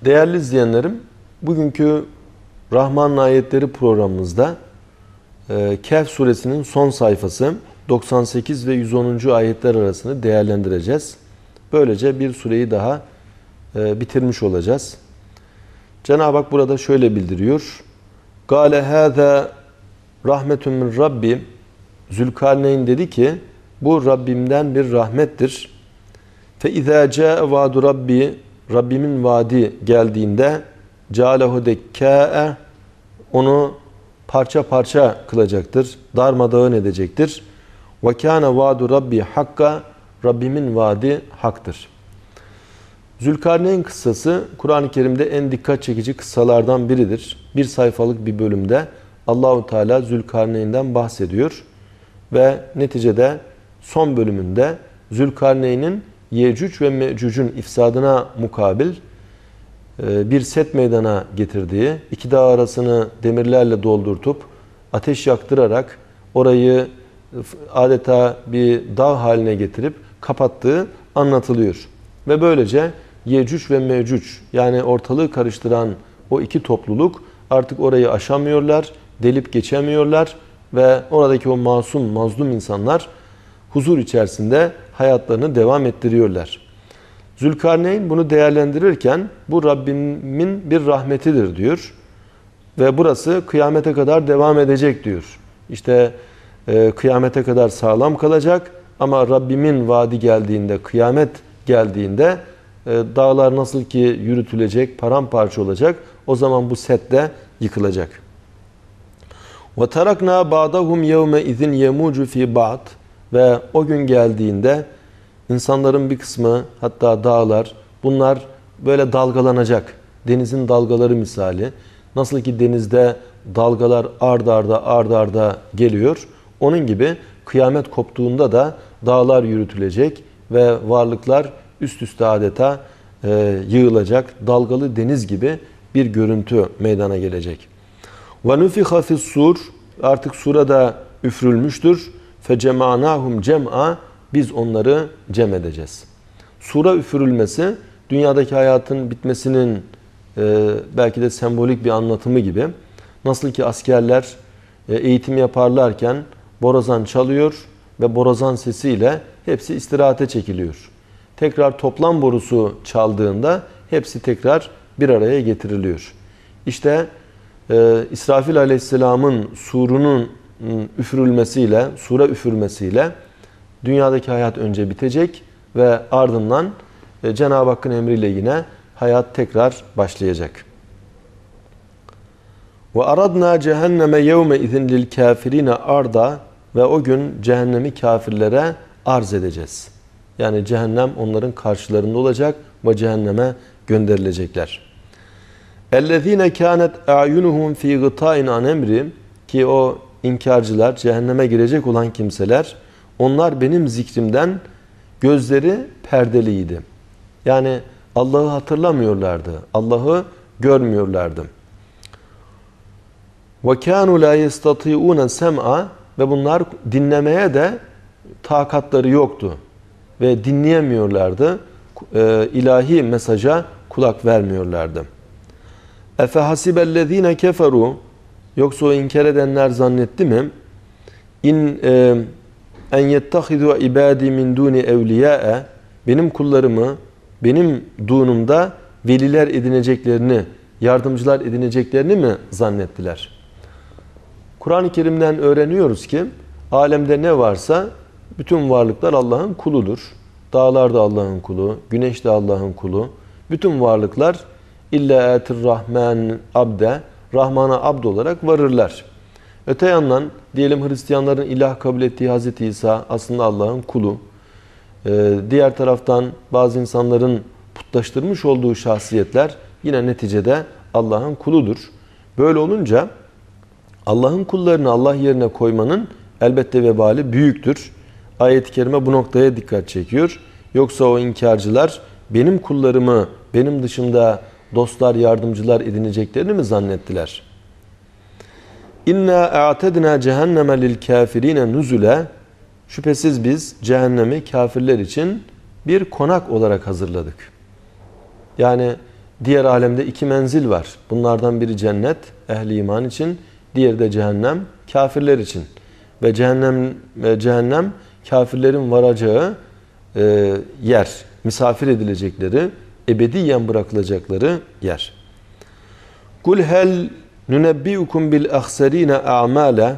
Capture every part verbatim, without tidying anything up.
Değerli izleyenlerim, bugünkü Rahman ayetleri programımızda e, Kehf suresinin son sayfası doksan sekiz ve yüz onuncu ayetler arasını değerlendireceğiz. Böylece bir sureyi daha e, bitirmiş olacağız. Cenab-ı Hak burada şöyle bildiriyor. Gâle hâzâ rahmetun min Rabbi. Zülkarneyn dedi ki, bu Rabbimden bir rahmettir. Fe izâ câe vâdu Rabbi, Rabbimin vaadi geldiğinde câlehu dekkâe, onu parça parça kılacaktır, darmadağın edecektir. Ve kâne vâdu Rabbi hakka, Rabbimin vaadi haktır. Zülkarneyn kıssası Kur'an-ı Kerim'de en dikkat çekici kıssalardan biridir. Bir sayfalık bir bölümde Allahu Teala Zülkarneyn'den bahsediyor ve neticede son bölümünde Zülkarneyn'in Yecüc ve Mecüc'ün ifsadına mukabil bir set meydana getirdiği, iki dağ arasını demirlerle doldurtup ateş yaktırarak orayı adeta bir dağ haline getirip kapattığı anlatılıyor. Ve böylece Yecüc ve Mecüc, yani ortalığı karıştıran o iki topluluk artık orayı aşamıyorlar, delip geçemiyorlar ve oradaki o masum, mazlum insanlar huzur içerisinde hayatlarını devam ettiriyorlar. Zülkarneyn bunu değerlendirirken bu Rabbimin bir rahmetidir diyor ve burası kıyamete kadar devam edecek diyor. İşte e, kıyamete kadar sağlam kalacak ama Rabbimin vaadi geldiğinde, kıyamet geldiğinde e, dağlar nasıl ki yürütülecek, paramparça olacak, o zaman bu set de yıkılacak. وَتَرَكْنَا بَعْدَهُمْ يَوْمَ اِذٍ يَمُوجُ ف۪ي بَعْضٍ. Ve o gün geldiğinde insanların bir kısmı, hatta dağlar, bunlar böyle dalgalanacak. Denizin dalgaları misali. Nasıl ki denizde dalgalar ard arda ard arda geliyor. Onun gibi kıyamet koptuğunda da dağlar yürütülecek ve varlıklar üst üste adeta e, yığılacak. Dalgalı deniz gibi bir görüntü meydana gelecek. وَنُفِخَ فِي السُّورِ. Artık surada üfürülmüştür. فَجَمَعْنَاهُمْ cem'a. Biz onları cem edeceğiz. Sura üfürülmesi, dünyadaki hayatın bitmesinin e, belki de sembolik bir anlatımı gibi. Nasıl ki askerler e, eğitim yaparlarken borazan çalıyor ve borazan sesiyle hepsi istirahate çekiliyor. Tekrar toplam borusu çaldığında hepsi tekrar bir araya getiriliyor. İşte e, İsrafil Aleyhisselam'ın surunun üfürülmesiyle, sura üfürmesiyle dünyadaki hayat önce bitecek ve ardından Cenab-ı Hakk'ın emriyle yine hayat tekrar başlayacak. Ve aradna cehenneme yevme izin lil kafirine arda. Ve o gün cehennemi kafirlere arz edeceğiz. Yani cehennem onların karşılarında olacak ve cehenneme gönderilecekler. Ellezine kânet a'yunuhum fî gıtâin an emri. Ki o inkarcılar, cehenneme girecek olan kimseler, onlar benim zikrimden gözleri perdeliydi. Yani Allah'ı hatırlamıyorlardı. Allah'ı görmüyorlardı. وَكَانُوا لَا يَسْتَطِيعُونَ sem'a. Ve bunlar dinlemeye de takatları yoktu. Ve dinleyemiyorlardı. E, ilahi mesaja kulak vermiyorlardı. اَفَحَسِبَ الَّذ۪ينَ كَفَرُوا. Yoksa o inkar edenler zannetti mi? İn en yettehidu ibadi min duni evliyae. Benim kullarımı benim dunumda veliler edineceklerini, yardımcılar edineceklerini mi zannettiler? Kur'an-ı Kerim'den öğreniyoruz ki alemde ne varsa bütün varlıklar Allah'ın kuludur. Dağlar da Allah'ın kulu, güneş de Allah'ın kulu. Bütün varlıklar illa etir rahman abde, Rahman'a abd olarak varırlar. Öte yandan diyelim Hristiyanların ilah kabul ettiği Hazreti İsa aslında Allah'ın kulu. Ee, diğer taraftan bazı insanların putlaştırmış olduğu şahsiyetler yine neticede Allah'ın kuludur. Böyle olunca Allah'ın kullarını Allah yerine koymanın elbette vebali büyüktür. Ayet-i Kerime bu noktaya dikkat çekiyor. Yoksa o inkarcılar benim kullarımı benim dışımda dostlar, yardımcılar edineceklerini mi zannettiler? İnna a'tedna cehenneme lil kafirine nuzule. Şüphesiz biz cehennemi kafirler için bir konak olarak hazırladık. Yani diğer alemde iki menzil var. Bunlardan biri cennet, ehli iman için, diğeri de cehennem, kafirler için. Ve cehennem ve cehennem kafirlerin varacağı e, yer, misafir edilecekleri, ebediyen bırakılacakları yer. Kul hel nunebbiukum bil ahserine a'mala.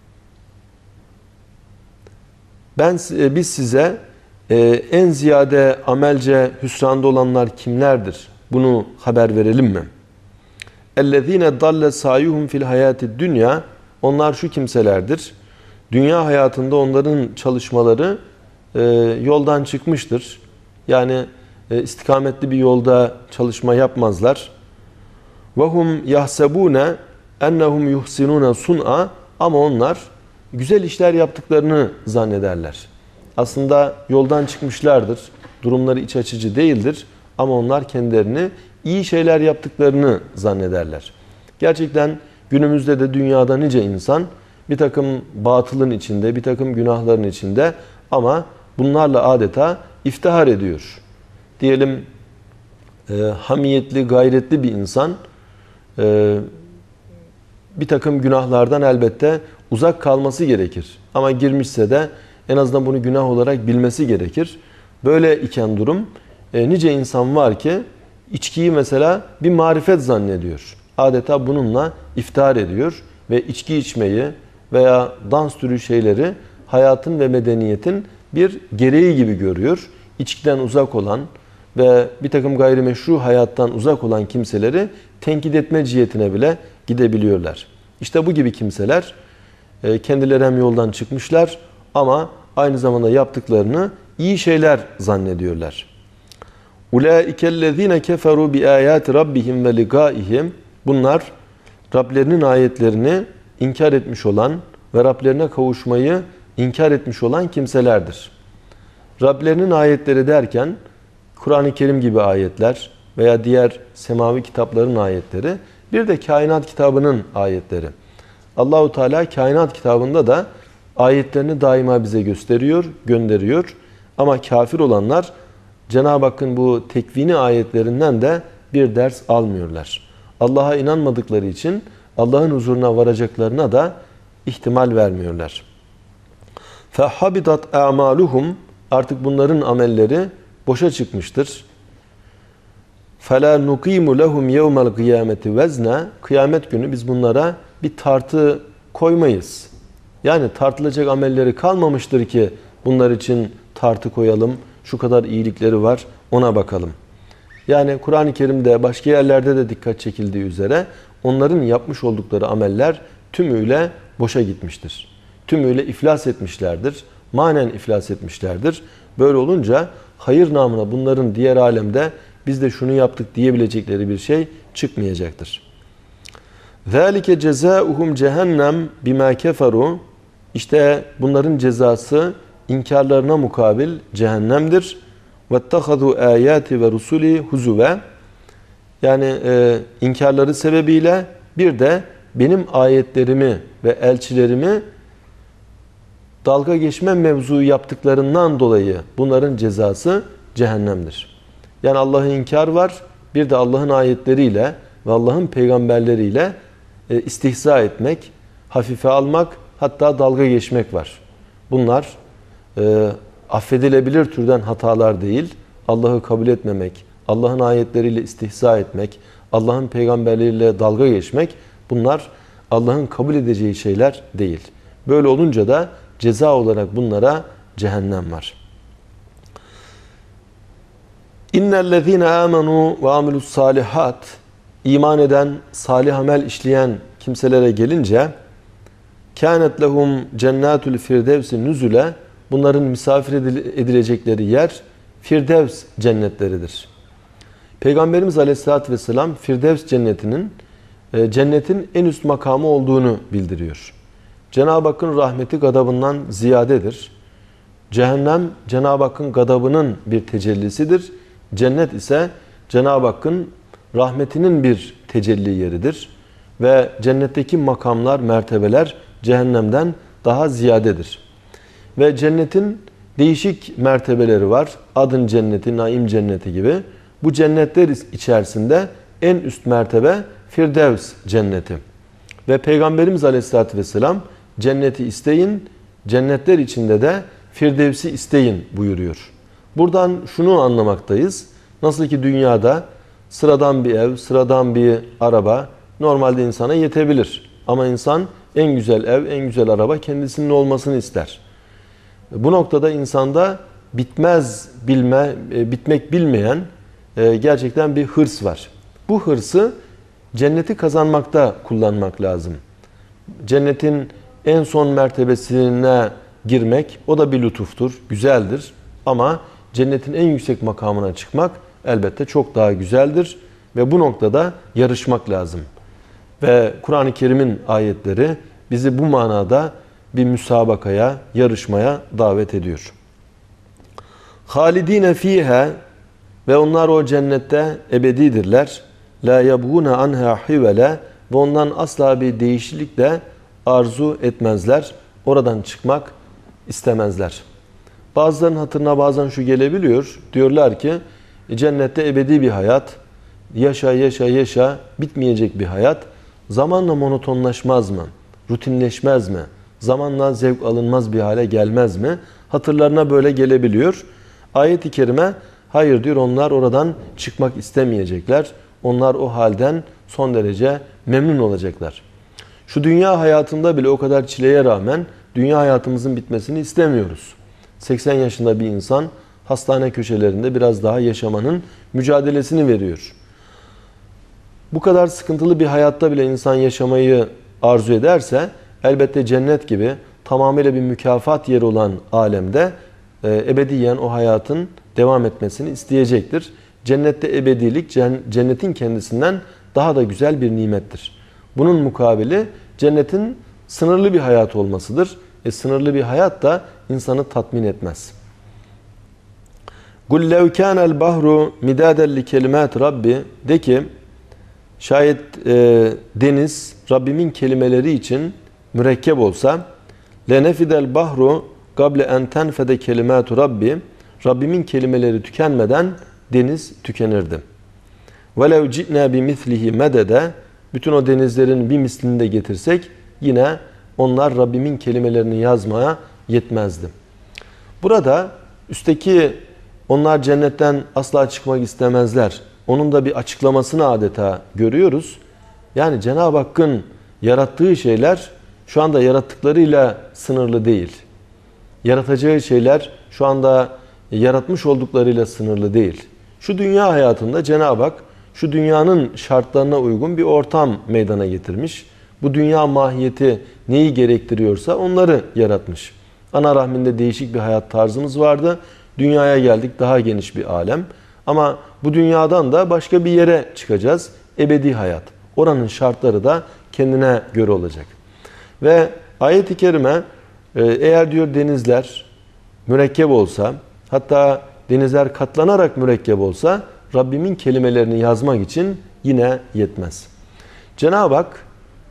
Ben biz size e, en ziyade amelce hüsranda olanlar kimlerdir? Bunu haber verelim mi? Ellezine dalle sayuhum fil hayatid dünya. Onlar şu kimselerdir. Dünya hayatında onların çalışmaları e, yoldan çıkmıştır. Yani e, istikametli bir yolda çalışma yapmazlar. Ve hum yahsebune ennehum yuhsinune sun'a. Ama onlar güzel işler yaptıklarını zannederler. Aslında yoldan çıkmışlardır. Durumları iç açıcı değildir. Ama onlar kendilerini iyi şeyler yaptıklarını zannederler. Gerçekten günümüzde de dünyada nice insan bir takım batılın içinde, bir takım günahların içinde ama bunlarla adeta iftihar ediyor. Diyelim e, hamiyetli, gayretli bir insan e, bir takım günahlardan elbette uzak kalması gerekir. Ama girmişse de en azından bunu günah olarak bilmesi gerekir. Böyle iken durum e, nice insan var ki içkiyi mesela bir marifet zannediyor. Adeta bununla iftihar ediyor ve içki içmeyi veya dans türü şeyleri hayatın ve medeniyetin bir gereği gibi görüyor. İçkiden uzak olan ve bir takım gayrimeşru hayattan uzak olan kimseleri tenkit etme cihetine bile gidebiliyorlar. İşte bu gibi kimseler kendileri hem yoldan çıkmışlar ama aynı zamanda yaptıklarını iyi şeyler zannediyorlar. Ulaikellezine keferu bi ayati rabbihim ve liqaihim. Bunlar Rablerinin ayetlerini inkar etmiş olan ve Rablerine kavuşmayı inkar etmiş olan kimselerdir. Rablerinin ayetleri derken Kur'an-ı Kerim gibi ayetler veya diğer semavi kitapların ayetleri, bir de kainat kitabının ayetleri. Allahu Teala kainat kitabında da ayetlerini daima bize gösteriyor, gönderiyor. Ama kafir olanlar Cenab-ı Hakk'ın bu tekvini ayetlerinden de bir ders almıyorlar. Allah'a inanmadıkları için Allah'ın huzuruna varacaklarına da ihtimal vermiyorlar. فَحَبِطَتْ اَعْمَالُهُمْ. Artık bunların amelleri boşa çıkmıştır. فَلَا نُقِيمُ لَهُمْ يَوْمَ الْقِيَامَةِ وَزْنًا. Kıyamet günü biz bunlara bir tartı koymayız. Yani tartılacak amelleri kalmamıştır ki bunlar için tartı koyalım. Şu kadar iyilikleri var, ona bakalım. Yani Kur'an-ı Kerim'de başka yerlerde de dikkat çekildiği üzere onların yapmış oldukları ameller tümüyle boşa gitmiştir. Tümüyle iflas etmişlerdir. Manen iflas etmişlerdir. Böyle olunca hayır namına bunların diğer alemde biz de şunu yaptık diyebilecekleri bir şey çıkmayacaktır. ذَٰلِكَ جَزَاؤُهُمْ cehennem بِمَا كَفَرُوا. İşte bunların cezası inkarlarına mukabil cehennemdir. وَاتَّخَذُوا آيَاتِ وَرُسُولِي هُزُوًا. Yani e, inkarları sebebiyle bir de benim ayetlerimi ve elçilerimi dalga geçme mevzu yaptıklarından dolayı bunların cezası cehennemdir. Yani Allah'ın inkar var, bir de Allah'ın ayetleriyle ve Allah'ın peygamberleriyle e, istihza etmek, hafife almak, hatta dalga geçmek var. Bunlar e, affedilebilir türden hatalar değil. Allah'ı kabul etmemek, Allah'ın ayetleriyle istihza etmek, Allah'ın peygamberleriyle dalga geçmek, bunlar Allah'ın kabul edeceği şeyler değil. Böyle olunca da ceza olarak bunlara cehennem var. İnnellezîne âmenû ve amilus salihat. İman eden, salih amel işleyen kimselere gelince kânet lehum cennâtul firdevsi nüzüle. Bunların misafir edilecekleri yer Firdevs cennetleridir. Peygamberimiz Aleyhisselatü Vesselam Firdevs cennetinin cennetin en üst makamı olduğunu bildiriyor. Cenab-ı Hakk'ın rahmeti gadabından ziyadedir. Cehennem Cenab-ı Hakk'ın gadabının bir tecellisidir. Cennet ise Cenab-ı Hakk'ın rahmetinin bir tecelli yeridir. Ve cennetteki makamlar, mertebeler cehennemden daha ziyadedir. Ve cennetin değişik mertebeleri var. Adın cenneti, naim cenneti gibi. Bu cennetler içerisinde en üst mertebe Firdevs cenneti. Ve Peygamberimiz Aleyhisselatü Vesselam cenneti isteyin, cennetler içinde de Firdevs'i isteyin buyuruyor. Buradan şunu anlamaktayız. Nasıl ki dünyada sıradan bir ev, sıradan bir araba normalde insana yetebilir. Ama insan en güzel ev, en güzel araba kendisinin olmasını ister. Bu noktada insanda bitmez bilme, bitmek bilmeyen gerçekten bir hırs var. Bu hırsı cenneti kazanmakta kullanmak lazım. Cennetin en son mertebesine girmek o da bir lütuftur, güzeldir. Ama cennetin en yüksek makamına çıkmak elbette çok daha güzeldir. Ve bu noktada yarışmak lazım. Ve Kur'an-ı Kerim'in ayetleri bizi bu manada bir müsabakaya, yarışmaya davet ediyor. Halidine fiha, ve onlar o cennette ebedidirler. La yabğuna anha hivele, ve ondan asla bir değişiklik de arzu etmezler. Oradan çıkmak istemezler. Bazılarının hatırına bazen şu gelebiliyor. Diyorlar ki cennette ebedi bir hayat, yaşa yaşa yaşa bitmeyecek bir hayat. Zamanla monotonlaşmaz mı? Rutinleşmez mi? Zamanla zevk alınmaz bir hale gelmez mi? Hatırlarına böyle gelebiliyor. Ayet-i kerime hayır diyor, onlar oradan çıkmak istemeyecekler. Onlar o halden son derece memnun olacaklar. Şu dünya hayatında bile o kadar çileye rağmen dünya hayatımızın bitmesini istemiyoruz. seksen yaşında bir insan hastane köşelerinde biraz daha yaşamanın mücadelesini veriyor. Bu kadar sıkıntılı bir hayatta bile insan yaşamayı arzu ederse elbette cennet gibi tamamıyla bir mükafat yeri olan alemde e, ebediyen o hayatın devam etmesini isteyecektir. Cennette ebedilik cennetin kendisinden daha da güzel bir nimettir. Bunun mukabili cennetin sınırlı bir hayat olmasıdır. E, sınırlı bir hayat da insanı tatmin etmez. قُلْ لَوْ كَانَ الْبَحْرُ مِدَادًا لِكَلِمَاتِ رَبِّ, de ki şayet e, deniz Rabbimin kelimeleri için mürekkep olsa لَنَفِدَ الْبَحْرُ قَبْلَ اَنْ تَنْفَدَ كَلِمَاتُ رَبِّ, Rabbimin kelimeleri tükenmeden deniz tükenirdi. وَلَوْ جِئْنَا بِمِثْلِهِ مَدَدًا, bütün o denizlerin bir mislini de getirsek yine onlar Rabbimin kelimelerini yazmaya yetmezdi. Burada üstteki onlar cennetten asla çıkmak istemezler, onun da bir açıklamasını adeta görüyoruz. Yani Cenab-ı Hakk'ın yarattığı şeyler şu anda yarattıklarıyla sınırlı değil. Yaratacağı şeyler şu anda yaratmış olduklarıyla sınırlı değil. Şu dünya hayatında Cenab-ı Hak şu dünyanın şartlarına uygun bir ortam meydana getirmiş. Bu dünya mahiyeti neyi gerektiriyorsa onları yaratmış. Ana rahminde değişik bir hayat tarzımız vardı. Dünyaya geldik, daha geniş bir alem. Ama bu dünyadan da başka bir yere çıkacağız. Ebedi hayat. Oranın şartları da kendine göre olacak. Ve ayet-i kerime eğer diyor denizler mürekkep olsa, hatta denizler katlanarak mürekkep olsa Rabbimin kelimelerini yazmak için yine yetmez. Cenab-ı Hak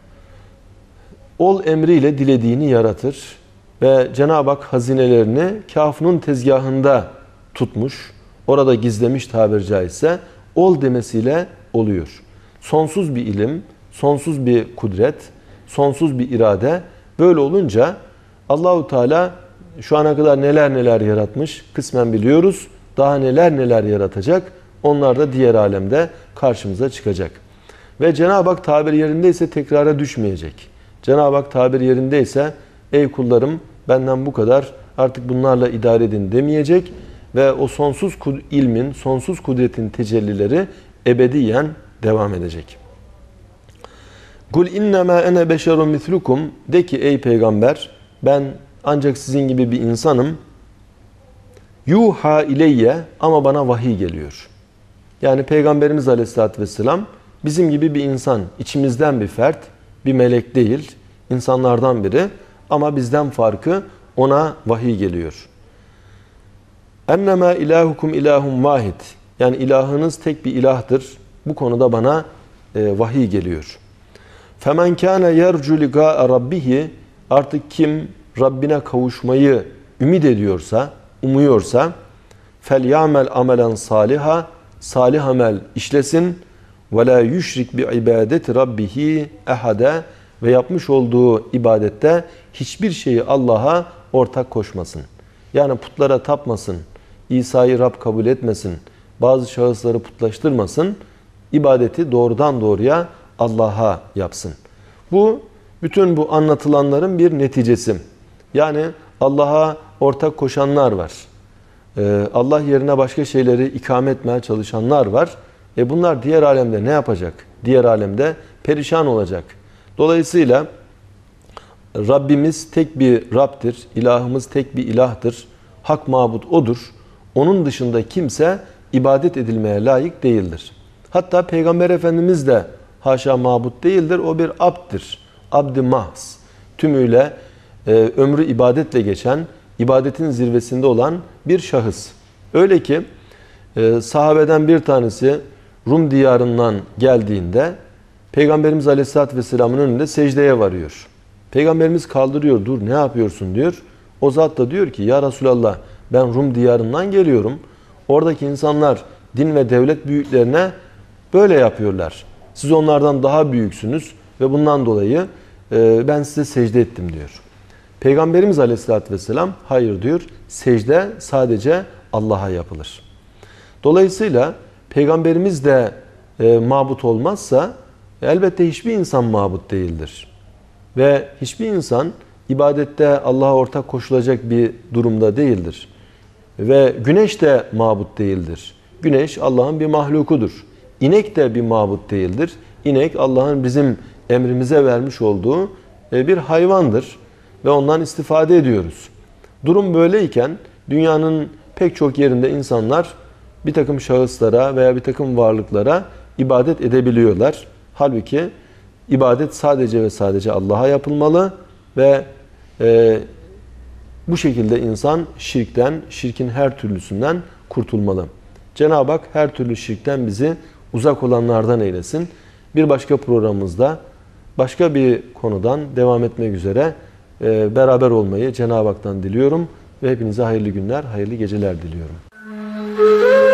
ol emriyle dilediğini yaratır ve Cenab-ı Hak hazinelerini Kâf'ın tezgahında tutmuş, orada gizlemiş tabiri caizse, ol demesiyle oluyor. Sonsuz bir ilim, sonsuz bir kudret, sonsuz bir irade, böyle olunca Allahu Teala şu ana kadar neler neler yaratmış kısmen biliyoruz. Daha neler neler yaratacak, onlar da diğer alemde karşımıza çıkacak. Ve Cenab-ı Hak tabir yerindeyse tekrara düşmeyecek. Cenab-ı Hak tabir yerindeyse ey kullarım benden bu kadar, artık bunlarla idare edin demeyecek. Ve o sonsuz ilmin, sonsuz kudretin tecellileri ebediyen devam edecek. Kul innema ene beşerun mislukum, de ki ey peygamber ben ancak sizin gibi bir insanım. Yuha ileyye, ama bana vahiy geliyor. Yani Peygamberimiz Aleyhisselatü Vesselam bizim gibi bir insan, içimizden bir fert, bir melek değil, insanlardan biri, ama bizden farkı ona vahiy geliyor. Ennema ilahukum ilahum vahid, yani ilahınız tek bir ilahtır. Bu konuda bana e, vahiy geliyor. Femen kâne yercu ligâe rabbihi, artık kim Rabbine kavuşmayı ümit ediyorsa, umuyorsa, fel ya'mel amelen saliha, salih amel işlesin. وَلَا يُشْرِكْ بِعِبَادَةِ رَبِّهِ اَحَدًا ve yapmış olduğu ibadette hiçbir şeyi Allah'a ortak koşmasın. Yani putlara tapmasın, İsa'yı Rab kabul etmesin, bazı şahısları putlaştırmasın, ibadeti doğrudan doğruya Allah'a yapsın. Bu, bütün bu anlatılanların bir neticesi. Yani Allah'a ortak koşanlar var. Ee, Allah yerine başka şeyleri ikame etmeye çalışanlar var. E bunlar diğer alemde ne yapacak? Diğer alemde perişan olacak. Dolayısıyla Rabbimiz tek bir Rab'dir, ilahımız tek bir ilahtır, hak mabut O'dur. Onun dışında kimse ibadet edilmeye layık değildir. Hatta Peygamber Efendimiz de haşa mabut değildir, o bir abddir. Abd-i mahz, tümüyle e, ömrü ibadetle geçen, ibadetin zirvesinde olan bir şahıs. Öyle ki e, sahabeden bir tanesi Rum diyarından geldiğinde Peygamberimiz Aleyhisselatü Vesselam'ın önünde secdeye varıyor. Peygamberimiz kaldırıyor, dur ne yapıyorsun diyor. O zat da diyor ki ya Resulallah ben Rum diyarından geliyorum. Oradaki insanlar din ve devlet büyüklerine böyle yapıyorlar. Siz onlardan daha büyüksünüz ve bundan dolayı e, ben size secde ettim diyor. Peygamberimiz Aleyhisselatü Vesselam hayır diyor, secde sadece Allah'a yapılır. Dolayısıyla Peygamberimiz de e, mabut olmazsa elbette hiçbir insan mabut değildir. Ve hiçbir insan ibadette Allah'a ortak koşulacak bir durumda değildir. Ve güneş de mabut değildir. Güneş Allah'ın bir mahlukudur. İnek de bir mabut değildir. İnek Allah'ın bizim emrimize vermiş olduğu e, bir hayvandır. Ve ondan istifade ediyoruz. Durum böyleyken dünyanın pek çok yerinde insanlar bir takım şahıslara veya bir takım varlıklara ibadet edebiliyorlar. Halbuki ibadet sadece ve sadece Allah'a yapılmalı ve e, bu şekilde insan şirkten, şirkin her türlüsünden kurtulmalı. Cenab-ı Hak her türlü şirkten bizi uzak olanlardan eylesin. Bir başka programımızda başka bir konudan devam etmek üzere e, beraber olmayı Cenab-ı Hak'tan diliyorum ve hepinize hayırlı günler, hayırlı geceler diliyorum.